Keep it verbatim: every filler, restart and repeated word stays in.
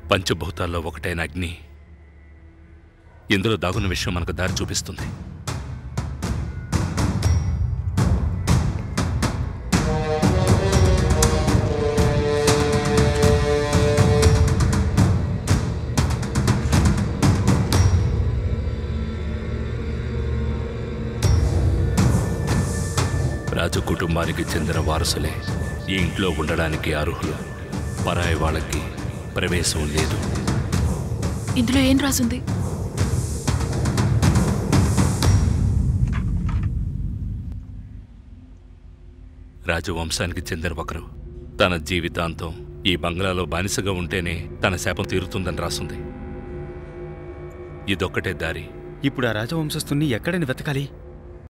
పంచభూతాల్లో ఒకటైన అగ్ని ఇందులో దాగున్న విషయం మనకు దారి చూపిస్తుంది. రాజు కుటుంబానికి చెందిన వారసులే ఈ ఇంట్లో ఉండడానికి అర్హులు. పరాయి వాళ్ళకి ప్రవేశం లేదు. ఇందులో ఏం రాసుంది? రాజవంశానికి చెందిన ఒకరు తన జీవితాంతం ఈ బంగ్లాలో బానిసగా ఉంటేనే తన శాపం తీరుతుందని రాసుంది. ఇదొక్కటే దారి. ఇప్పుడు ఆ రాజవంశస్థుని ఎక్కడని వెతకాలి?